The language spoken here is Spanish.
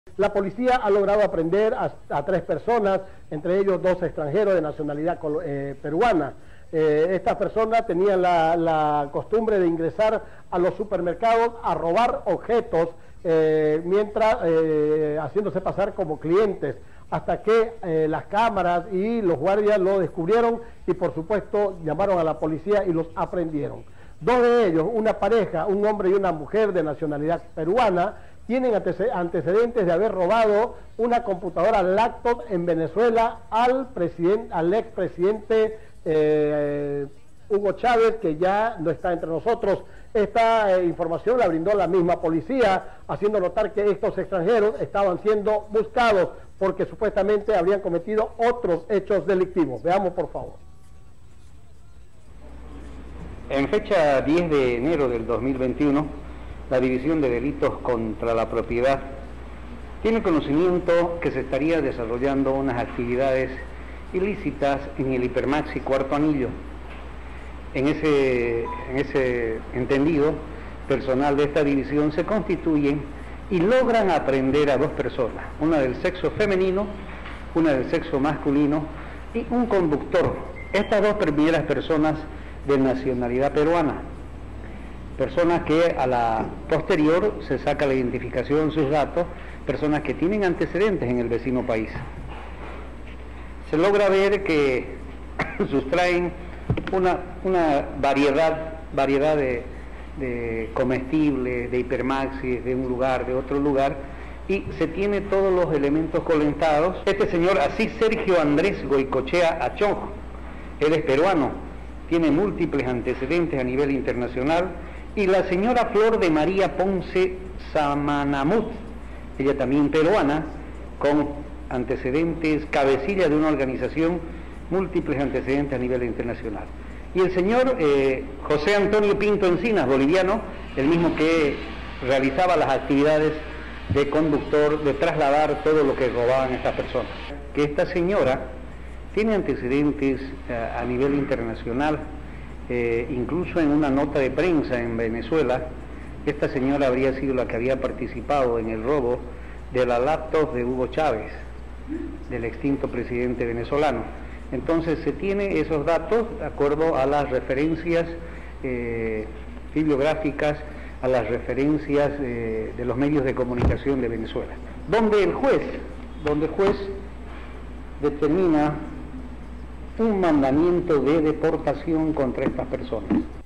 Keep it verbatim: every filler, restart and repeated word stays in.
La policía ha logrado aprender a, a tres personas, entre ellos dos extranjeros de nacionalidad eh, peruana. Eh, estas personas tenían la, la costumbre de ingresar a los supermercados a robar objetos, eh, mientras eh, haciéndose pasar como clientes, hasta que eh, las cámaras y los guardias lo descubrieron y por supuesto llamaron a la policía y los aprendieron. Dos de ellos, una pareja, un hombre y una mujer de nacionalidad peruana, tienen antecedentes de haber robado una computadora laptop en Venezuela al, al expresidente eh, Hugo Chávez, que ya no está entre nosotros. Esta eh, información la brindó la misma policía, haciendo notar que estos extranjeros estaban siendo buscados porque supuestamente habrían cometido otros hechos delictivos. Veamos, por favor. En fecha diez de enero del dos mil veintiuno, la División de Delitos contra la Propiedad tiene conocimiento que se estaría desarrollando unas actividades ilícitas en el Hipermaxi Cuarto Anillo. En ese, en ese entendido, personal de esta división se constituyen y logran aprender a dos personas, una del sexo femenino, una del sexo masculino y un conductor. Estas dos primeras personas de nacionalidad peruana, personas que a la posterior se saca la identificación, sus datos, personas que tienen antecedentes en el vecino país. Se logra ver que sustraen una, una variedad, variedad de, de comestibles, de hipermaxis, de un lugar, de otro lugar, y se tiene todos los elementos colentados. Este señor, así Sergio Andrés Goicochea Achoj, él es peruano, tiene múltiples antecedentes a nivel internacional, y la señora Flor de María Ponce Samanamut, ella también peruana, con antecedentes, cabecilla de una organización, múltiples antecedentes a nivel internacional. Y el señor eh, José Antonio Pinto Encinas, boliviano, el mismo que realizaba las actividades de conductor, de trasladar todo lo que robaban estas personas. Que esta señora tiene antecedentes eh, a nivel internacional, eh, incluso en una nota de prensa en Venezuela, esta señora habría sido la que había participado en el robo de la laptop de Hugo Chávez, del extinto presidente venezolano. Entonces se tiene esos datos de acuerdo a las referencias eh, bibliográficas, a las referencias eh, de los medios de comunicación de Venezuela, donde el juez, donde el juez determina un mandamiento de deportación contra estas personas.